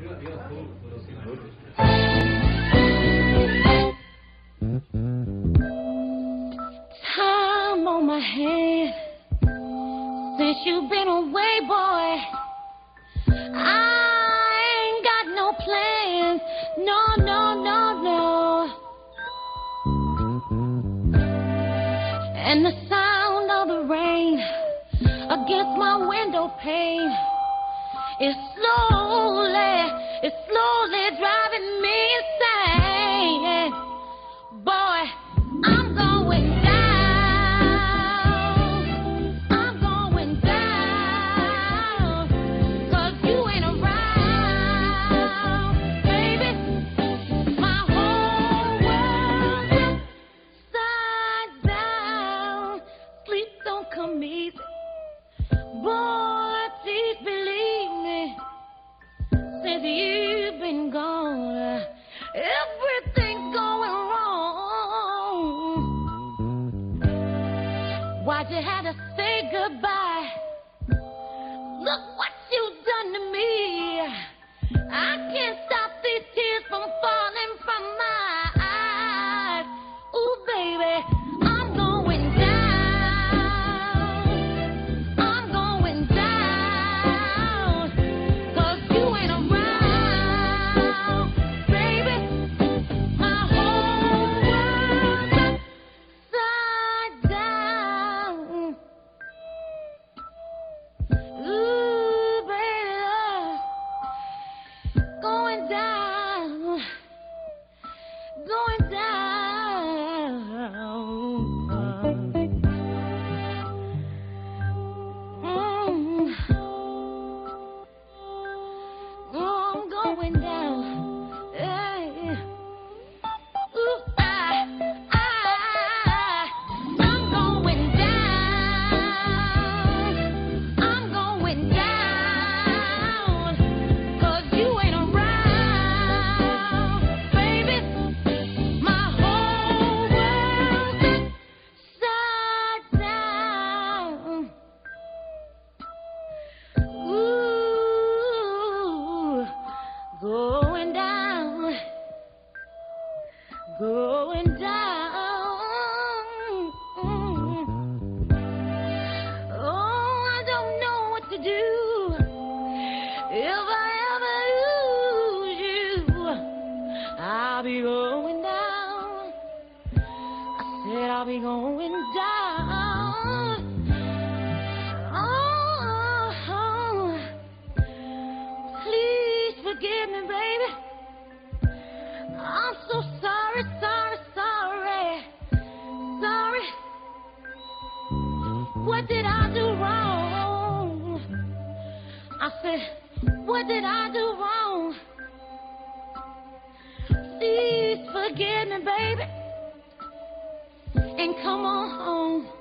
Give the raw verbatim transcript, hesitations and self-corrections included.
Time on my hand since you've been away, boy. I ain't got no plans, no, no, no, no. And the sound of the rain against my window pane is slowly, it's slowly driving me insane. Boy, I'm going down, I'm going down, 'cause you ain't around, baby. My whole world upside down. Sleep don't come easy, boy, please believe me. Since you've been gone, everything's going wrong. Why'd you have to say goodbye? Look what you've done to me. I can't stop these tears from falling from my eyes. Ooh, baby, I'm going down. I'm going down. 'Cause you ain't around, baby. My whole world's upside down. Ooh, baby, going down, going down. Mm. Oh, I'm going down. Hey. Ooh, I, I, I'm going down. I'm going down. 'Cause you ain't around, baby. My whole world's upside down. Ooh, going down, going down. Oh, I don't know what to do if I ever lose you. I'll be going down. I said I'll be going down. Oh, please forgive me, baby. I'm so sorry, sorry, sorry, sorry. What did I do wrong? I said, what did I do wrong? Please forgive me, baby, and come on home.